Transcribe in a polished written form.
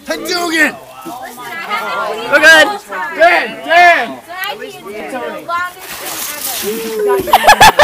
Hadouken! We're good. Dan! So I did the longest thing ever.